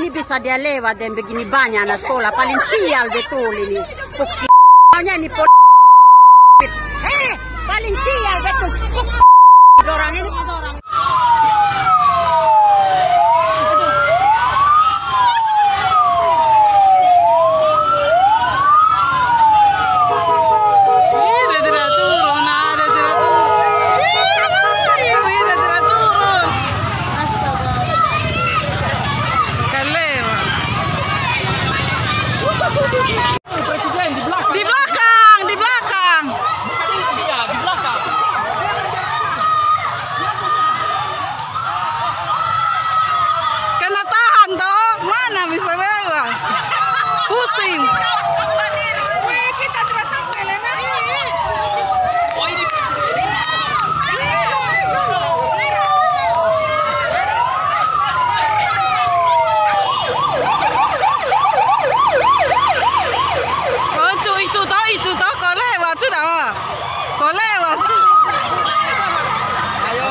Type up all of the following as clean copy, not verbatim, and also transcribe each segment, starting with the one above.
ini bisa dia lewat dan begini banyak anak sekolah. Paling sial betul ini. Pokoknya ini paling sial betul. Orang ini. Di belakang. Iya, di belakang. Kena tahan toh, mana bisa lewat? Pusing. Kita terus sampai Lena. Oh, ini presiden. Itu toh kau lewat sudah. Kau lewat. Ayo.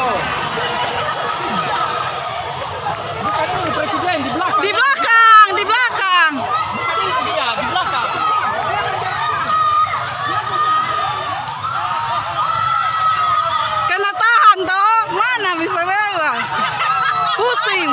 Bukan ini presiden di belakang. Di belakang, di belakang. Iya, di belakang. Kena tahan toh, mana bisa lewat? Pusing.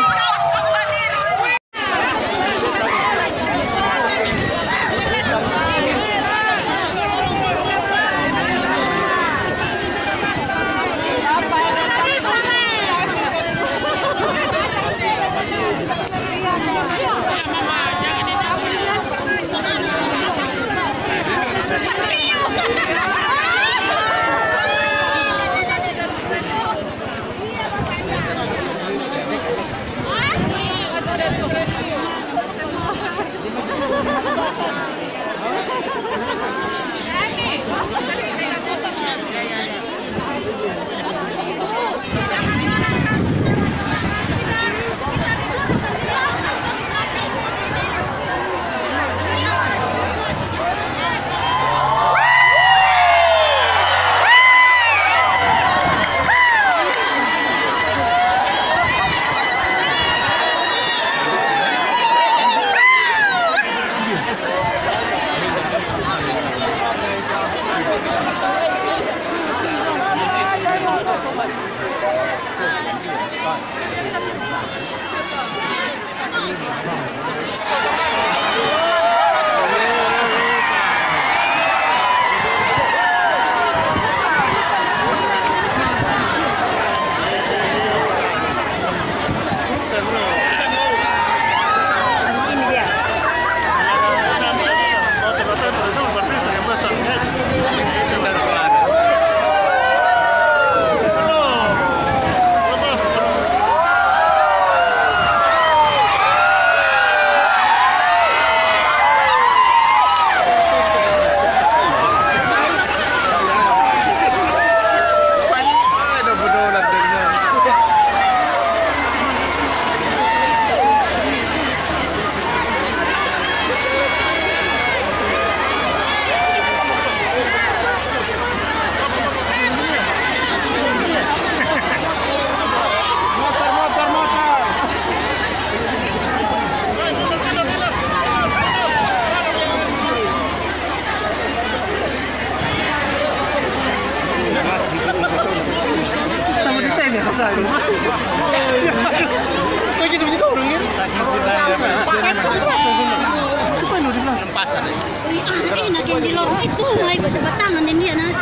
Enak yang di lorong itu, lagi baca tangan dan dia nasi.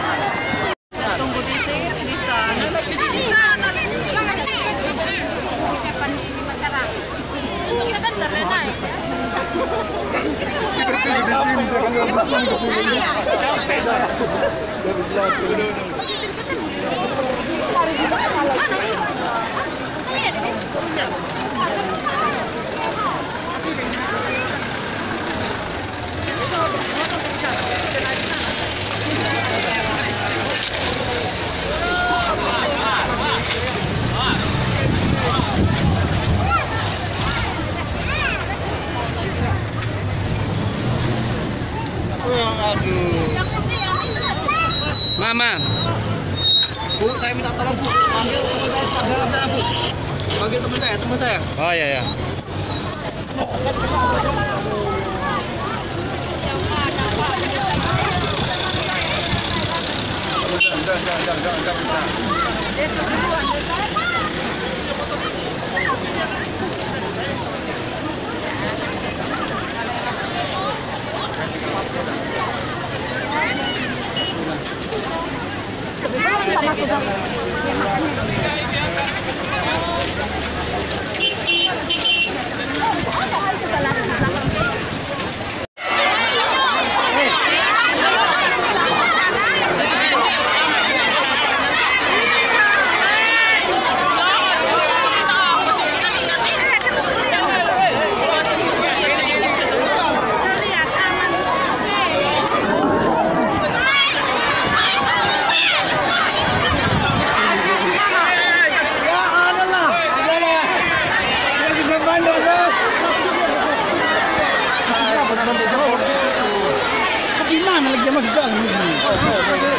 Tunggu di sana. Di sana. Untuk sebentar naik. Mama. Bu, saya minta tolong, Bu. Panggil teman saya, Bu. Panggil teman saya. Oh iya ya. Di mana lagi masuk dalam?